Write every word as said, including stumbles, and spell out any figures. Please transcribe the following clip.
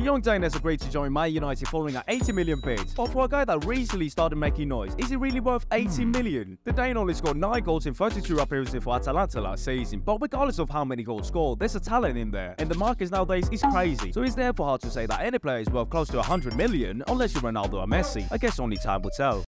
The young Dane has agreed to join Man United following an eighty million bid. But for a guy that recently started making noise, is he really worth eighty million? The Dane only scored nine goals in thirty-two appearances for Atalanta last season, but regardless of how many goals scored, there's a talent in there, and the market nowadays is crazy. So it's therefore hard to say that any player is worth close to one hundred million unless you're Ronaldo or Messi. I guess only time will tell.